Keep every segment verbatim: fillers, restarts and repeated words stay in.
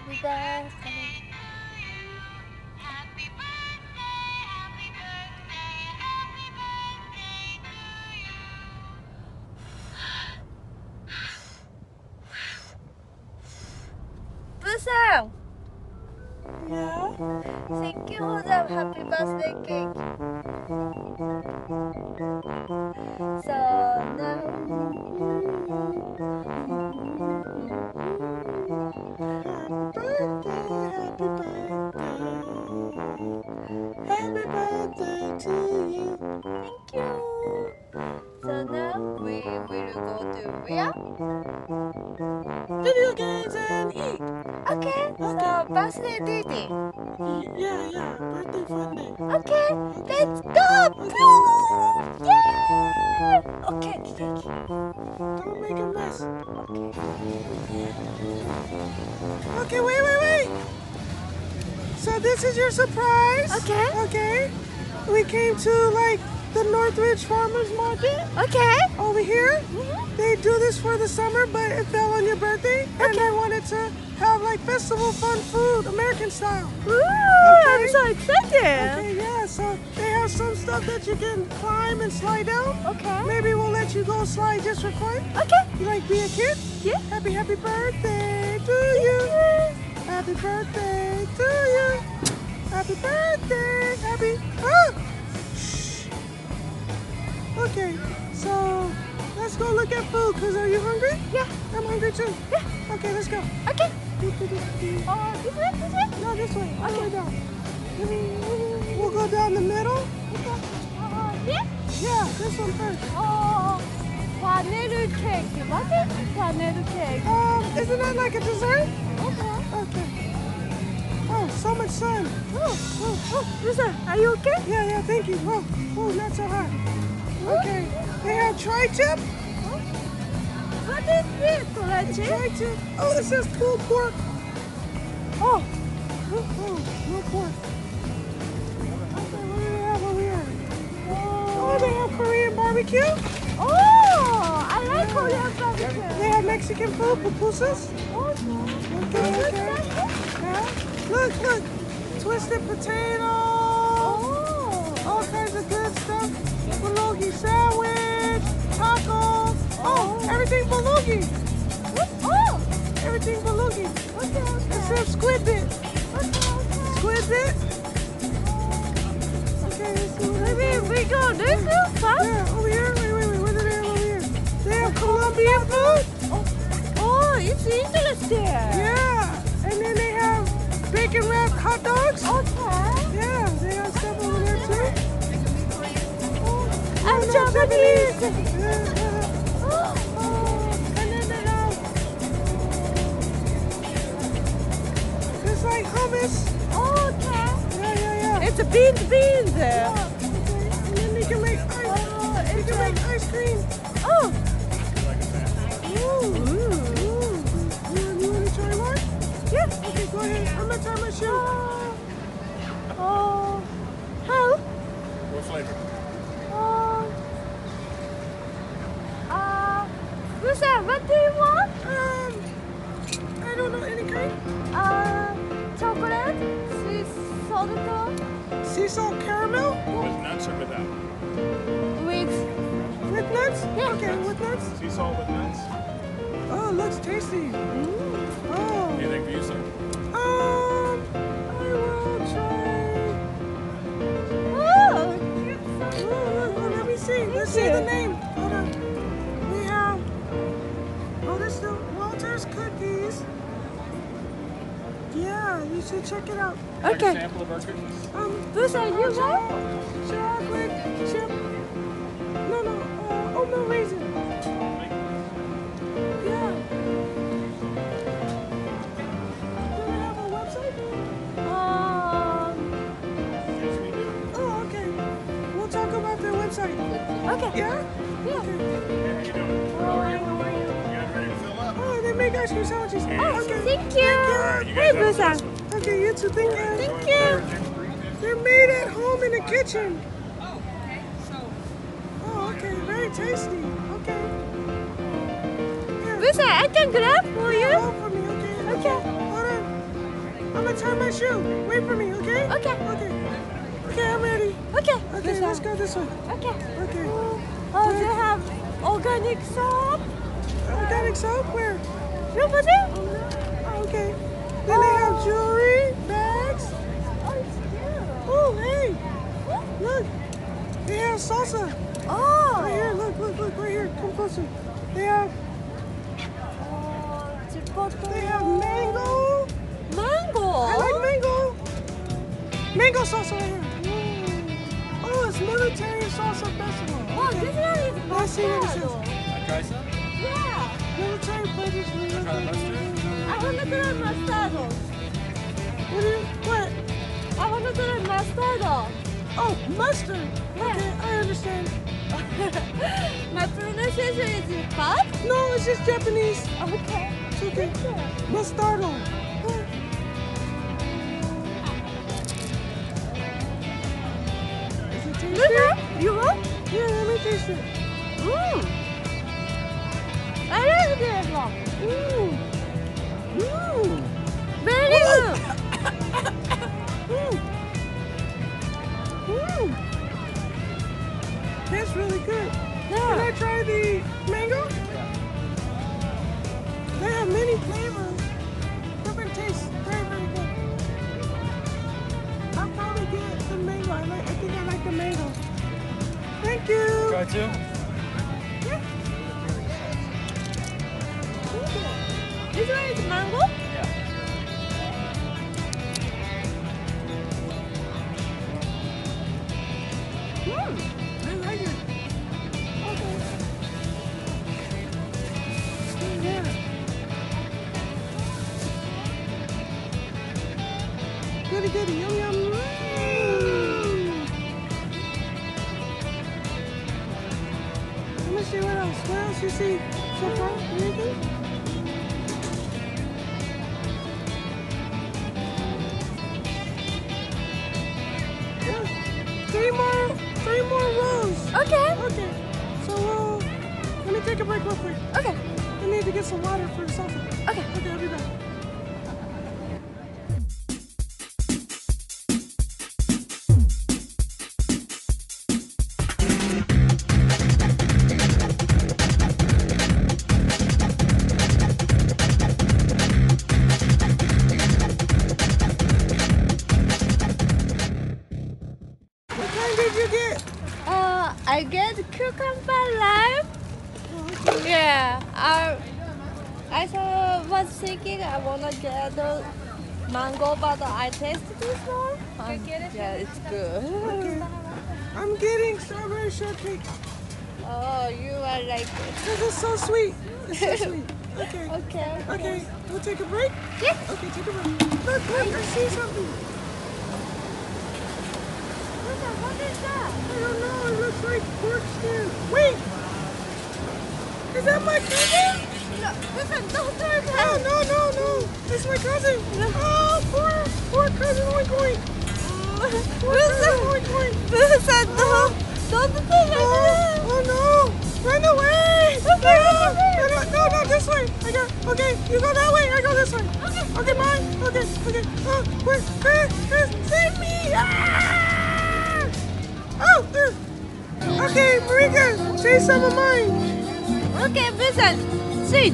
Happy birthday. Busan! Yeah? Thank you for the happy birthday cake. So now Happy birthday to you. thank you. So now we will go to where? Video games and eat. Okay, so birthday duty. Yeah, yeah, birthday fun day. Okay, let's go! Yeah! Okay, okay, okay. Don't make a mess. Okay, wait, wait, wait. So this is your surprise. Okay. Okay. We came to like the Northridge Farmers Market Okay. over here. Mhm. They do this for the summer, but it fell on your birthday, and I wanted to have like festival fun food, American style. Ooh, I'm so excited. Okay, yeah. So they have some stuff that you can climb and slide down. Okay. Maybe we'll let you go slide just for fun. Okay. You like be a kid? Yeah. Happy, happy birthday to you. Happy birthday to you. Happy birthday. Happy. Ah! Shh. Okay, so let's go look at food. Cause are you hungry? Yeah. I'm hungry too. Yeah. Okay, let's go. Okay. No, Oh, this way, this way. this way. All the way down. Okay. We'll go down the middle. Uh, yeah. Yeah, this one first. Oh, vanilla cake. What is vanilla cake? Um, isn't that like a dessert? Okay. Okay. Oh, so much sun. Oh, oh, oh. Listen, are you okay? Yeah, yeah, thank you. Oh, oh, not so hot. Okay. They have tri-tip. What is this, Karachi? Tri-tip. Oh, it says pulled pork. Oh, oh, oh, no pork. Okay, what do they have over here? Oh, they have Korean barbecue. Oh, I like Korean barbecue. They have Mexican food, pupusas. Okay. Okay, okay. Yeah. Look, look. Twisted potato. Oh. All kinds of good stuff. Bulgogi sandwich, tacos. Oh, everything bulgogi. Oh. Everything bulgogi. Okay, okay. Except squid bit. Okay, okay. Squid bit. Okay, let's see what Maybe we go this way first? Yeah, over here. Wait, wait, wait. What do they have over here? They have Colombian food. Oh, it's interesting. Yeah. And then they have bacon wrapped hot dogs. Okay. Yeah, they have stuff over there too. I'm no, Japanese. Yeah, yeah. Oh, And then they have, it's like hummus. okay. Yeah, yeah, yeah. It's a beans, beans. Yeah, okay. And then they can make ice. Oh, They it's can a, make ice cream. oh. Ooh. Ooh. You, you want to try one? Yeah. Okay, go ahead. I'm gonna tie my shoe. Oh. Oh. How? What flavor? Oh. Uh, Busan, what do you want? Um, I don't know any kind. Uh, chocolate, sweet soda, Sea salt caramel With nuts or without? with with nuts. Yeah. Okay, with nuts. Sea salt with nuts? Oh, looks tasty. What Oh. do you think for you, sir? Um, I will try. oh, Ooh, ooh, let me see. Let's see the name. Hold on. We have. Oh, this is the Walter's cookies. Yeah, you should check it out. Like a okay. sample of our cookies? Um, Busan, you want? chocolate chip. No, no. Uh, oatmeal raisin. Yeah. Do they have a website? Um, Yes, we do. Oh, okay. We'll talk about their website. okay. Yeah? Yeah. Okay. Hey, how you doing? How are you? How are you? You guys ready to fill up? Oh, they make ice cream sandwiches. Yeah. Oh, okay. Thank you. All right, you Hey, guys have a Busan. blessed one. Okay, you too. Thank you. Thank you. They're made at home in the kitchen. Oh, okay. Very tasty. Okay. Yeah. Busan, I can grab for you. Hold for me, okay? Okay. Hold on. I'm gonna tie my shoe. Wait for me, okay? Okay. Okay. Okay, I'm ready. Okay. Okay, let's go this way. Okay. Okay. Oh, they have organic soap. Organic soap? Where? Look at it. Oh, okay. Then they have jewelry, bags. Oh, it's cute. Oh, hey. Look. They have salsa. Oh. Right here, look, look, look, right here. Come closer. They have Oh, chipotle. they have mango. Mango. I like mango. Mango salsa right here. Oh, it's military salsa festival. Oh, Okay. this one is Let's see what it mustard. says. Try some? Yeah. Military pledges. Try mustard? I want to try mustard. What do you, what? I want to try mustard. Oh, mustard. Okay, I understand. My pronunciation is bad? No, it's just Japanese. Okay. It's okay. Mustardo. Is it tasty? Look, you want? Yeah, let me taste it. Mmm. I like this one. Mmm. Mmm. Very good. Mmm. Mmm. That's really good. Can I Yeah. try the mango? They have many flavors. Different tastes. Very, very good. I'll probably get the mango. I like. I think I like the mango. Thank you. Try two? Yeah. Thank you. This one is mango? Yeah. Mmm. I like it. Okay. Yeah. Goody goody, yum yum. Mm. Let me see what else. What else you see so far? Anything? Yeah. Three more, three more rows. Okay. Okay. So we'll, let me take a break real quick. Okay. I need to get some water for the salsa. Okay. Okay, I'll be back. What kind did you get? Uh, I get cucumber lime. Yeah. I, I uh, was thinking I wanna get the mango, but I tasted this one. Um, yeah, it's good. Okay. I'm getting strawberry shortcake. Oh, you are like This is so sweet. It's so sweet. Okay. okay. Okay, we'll take a break? Yes. Okay, take a break. Look, look, I see something. What is that? I don't know, it looks like pork stew. Wait! Is that my cousin? No, listen, don't turn Oh, around. no, no, no. It's my cousin. Oh, poor, poor cousin Oink Oink. Poor cousin Oink Oink. Listen, no, don't turn Oh, around. oh no! Run away! Okay, no, okay. no, no, no, this way. I got. Okay, you go that way. I go this way. Okay. Okay, bye. Okay, okay. Oh, where? Where? Where? Save me! Ah! Oh, there. Okay, Marika, say some of mine. Okay, listen, sit.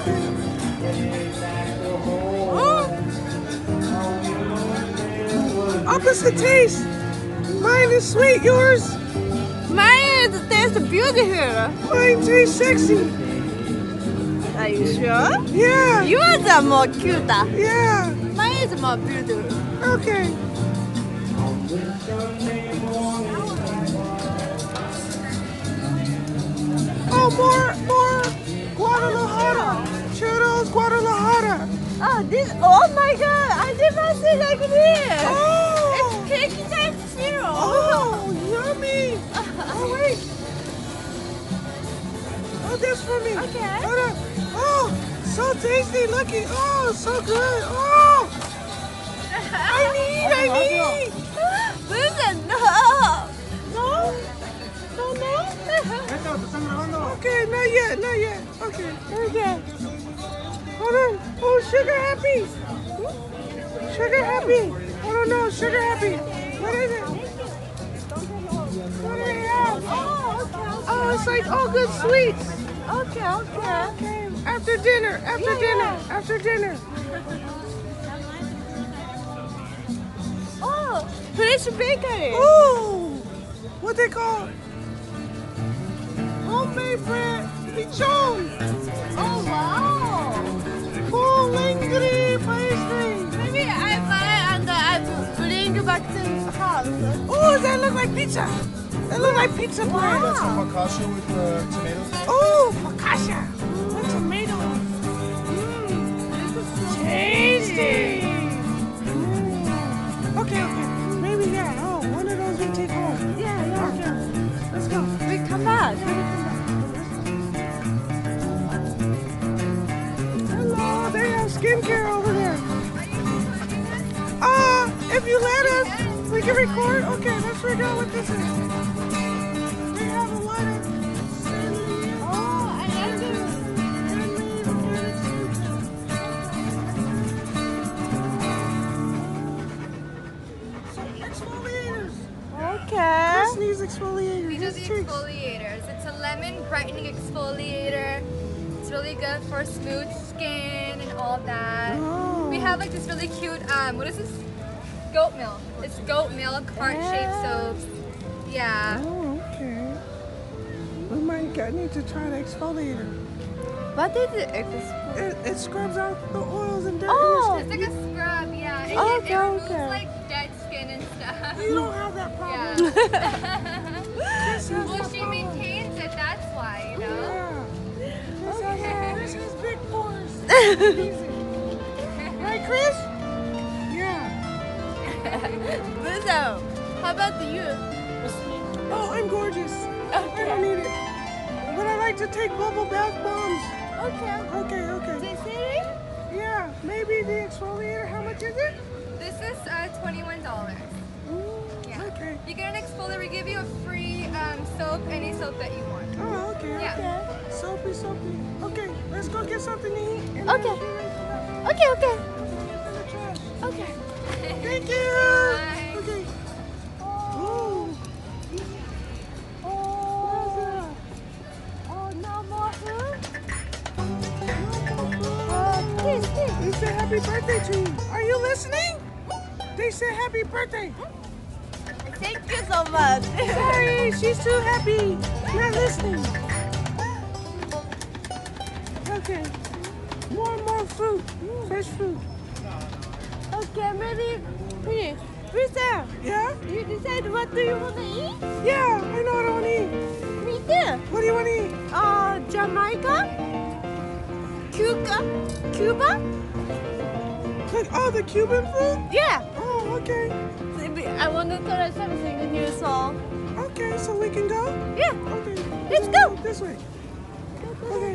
Oh. Opposite taste. Mine is sweet. Yours? Mine tastes beautiful. Mine tastes sexy. Are you sure? Yeah. Yours are more cute. Yeah. Mine is more beautiful. Okay. Oh, more, more Guadalajara. Churros Guadalajara. Oh, this, oh my god, I never seen like this. Oh. It's cake type zero. Oh, yummy. Oh, wait. Oh, this for me. Okay. Hold up. Oh, so tasty looking. Oh, so good. Oh. I need, I need. Listen, no. No? No, no? Okay, not yet, not yet. Okay, okay. Hold on. Oh, sugar happy. Sugar happy. I don't know. Sugar happy. What is it? What do they have? Oh, okay. Oh, it's like all good sweets. Okay, okay. Okay. After dinner. After Yeah, dinner. yeah. After dinner. Oh, fresh bakery. Ooh. What they call? Homemade bread. Pichon. Oh, wow. Full lingry pastry. Maybe I buy and I bring back to house. Oh, does that look like pizza? That look like pizza bread. That's some focaccia with uh, tomatoes. Oh, focaccia. With tomatoes. Tasty. Mm. Okay, okay. Maybe yeah. Oh, one of those we take home. Yeah, yeah. Okay. Let's go. We come back. Hello, they have skincare over there. Uh, if you let us, we can record. Okay, let's figure out what this is. They have a lot of Sandy. Oh, I like it. Handmade organic skincare. So exfoliators. Okay. Chris needs exfoliators. These are His the cheeks. exfoliators. It's a lemon brightening exfoliator. It's really good for smooth skin and all that. Oh. We have like this really cute, um, what is this? Goat milk. It's goat milk, heart-shaped soaps. Yeah. Oh, okay. We might get, need to try the exfoliator. What is it? Exfoliator? It, it scrubs out the oils and dirt. Oh. It's like a scrub, yeah. It, Oh, it, okay, it removes okay. like dead skin and stuff. You don't have that problem. Yeah. This has Well, that she problem. maintains it, that's why, you know? Yeah. This, has, this is big pores. Easy. Right, Chris? Yeah. Buzo, how about you? Oh, I'm gorgeous. I don't need it. But I like to take bubble bath bombs. Okay. Okay, okay. They say Yeah, maybe the exfoliator. How much is it? This is uh, twenty-one dollars. Ooh, Yeah. okay. You get an exfoliator, we give you a free um, soap, any soap that you want. Oh, okay. Yeah. Okay. Soapy, soapy. Okay, let's go get something to eat. And Okay. then get ready for that. Okay, okay. In the trash. Okay. Thank you. Bye. Okay. Ooh. Oh, oh, no more food? Oh, please, please. They said happy birthday to you. Are you listening? They said happy birthday. Thank you so much. Sorry, she's too happy. Not listening. Okay. More and more fruit. Fresh fruit. Okay, maybe finish. Risa, Yeah? you decide what do you want to eat? Yeah, I know what I want to eat. Me too. What do you want to eat? Uh, Jamaica? Cuba? Cuba? Like, oh, the Cuban food? Yeah. Oh, okay. I want to try something new, so Okay, so we can go? yeah. Okay. Let's Then go. This way. Okay.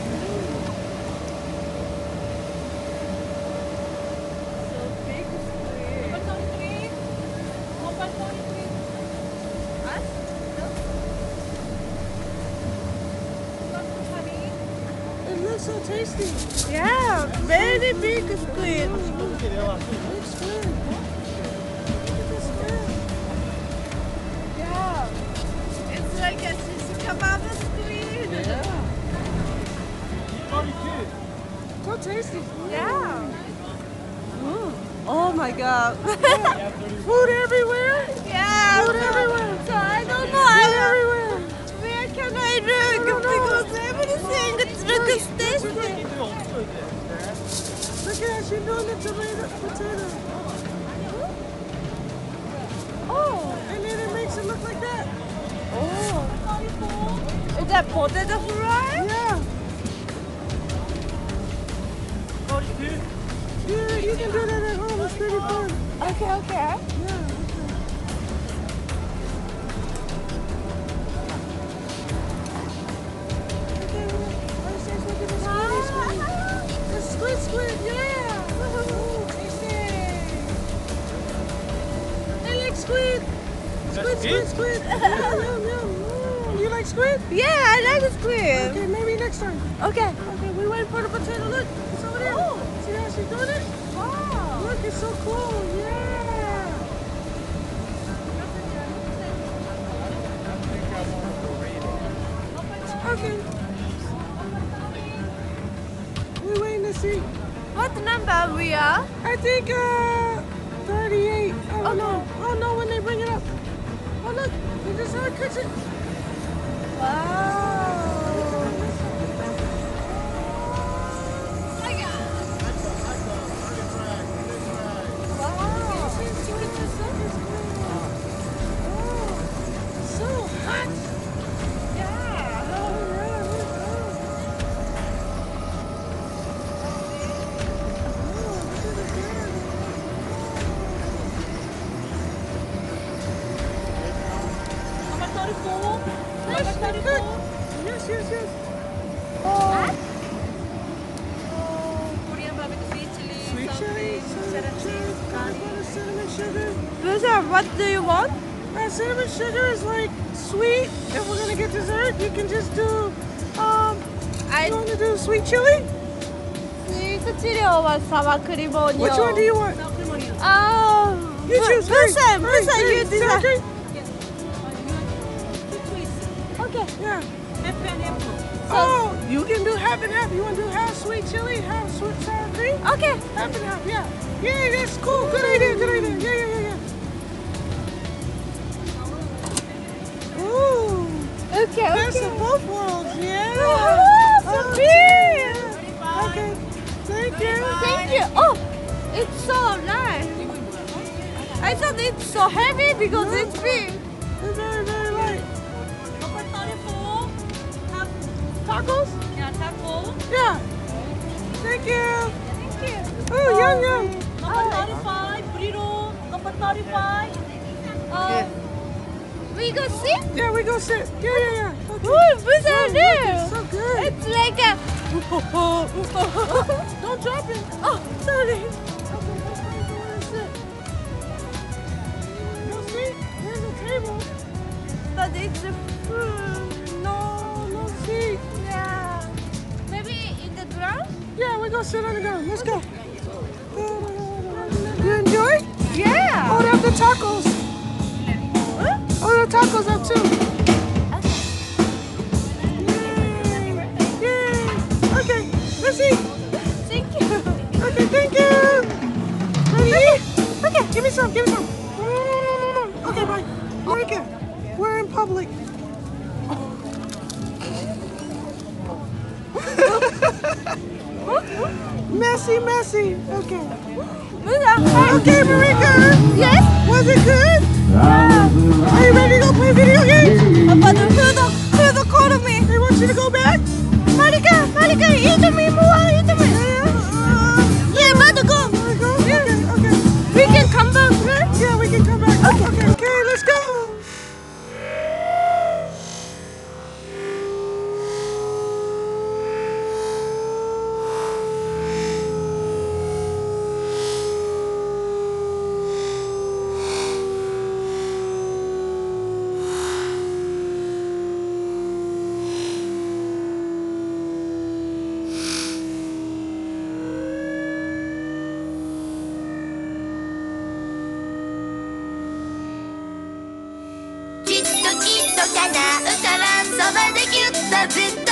It looks so tasty. Yeah, very big squid. Looks good. Look at this squid. Yeah. It's like a kebab squid. So tasty. Yeah. Oh my god. Food everywhere. Yeah. Food everywhere. So I don't know. Food I, everywhere. where can I look? Because everything looks tasty. Look at her. She's doing the tomato potato. Oh. And then it makes it look like that. Oh. Is that potato fry? Yeah. Yeah, you can do that at home. It's pretty fun. Okay, okay. Yeah. Okay. Okay, let's just look at the squiddy squid. The squid squid, yeah. Ooh, tasty. I like squid. Squid, squid, squid. Yum, yum, yum. Mm, you like squid? Yeah, I like squid. Okay, maybe next time. Okay. Okay, we wait for the potato. Look, it's over there. See how she's doing it? Wow. Look, it's so cool. Yeah. Okay. We're waiting to see. What number we are? I think uh thirty-eight. I don't know. I don't know when they bring it up. Oh look, they just saw a kitchen. Wow. So hot. Yes, yes, yes. Oh. Korean barbecue, sweet chili, Sweet chili, something, cinnamon cheddar cheese, garlic. butter, cinnamon sugar. Bruiser, what do you want? Uh, cinnamon sugar is like sweet. If we're gonna get dessert, you can just do. Um, I you want to do sweet chili? sweet chili or sour cream onion. Which one do you want? Sour cream onion. Oh, You choose. Bruiser, Hurry, Bruiser, hurry, you hurry. decide. Sour cream? Two twists. Okay. Yeah. Half and half. Oh, you can do half and half. You want to do half sweet chili, half sweet sour cream? Okay. Half and half, yeah. Yeah, that's cool. Good idea, good idea. Yeah, yeah, yeah, yeah. Ooh. Okay, Best okay. of both worlds, yeah. Oh, so Oh, big. yeah. Okay, thank you. Thank you. Oh, it's so nice. I thought it's so heavy because it's big. It's very, very light. Number thirty-four. Half. Tacos? Yeah, taco. Yeah. Thank you. Thank you. Oh, yum, yum. Number thirty-five. Burrito. Number thirty-five. Uh, we go see? Yeah, we go sit. Yeah, yeah, yeah. Okay. Oh, what's Oh, that look, there? it's so good. It's like a. Don't drop it. Oh, sorry. Okay, let's find somewhere to sit. No seat? There's a table. But it's a food. No, no seat. Yeah. Maybe in the ground? Yeah, we're gonna sit on the ground. Let's go. You enjoy? Yeah. Order up the tacos. Order the tacos up too. Yay. Yay. Okay, let's eat. Thank you. Okay, thank you. Ready to eat? Okay, give me some, give me some. No, no, no, no, no. Okay, bye. Marika, we're in public. Messy, messy. Okay. Okay, Marika. Yes? Was it good? Are you ready to go play video games? But who the, who the call me? They want you to go back? Marika, Marika, eat me more, eat me. Yeah, but go. Wanna go? Okay, okay. We can come back, right? Yeah, we can come back. Okay, okay, okay, let's go. 「きっときっと叶うからそばでぎゅっとずっと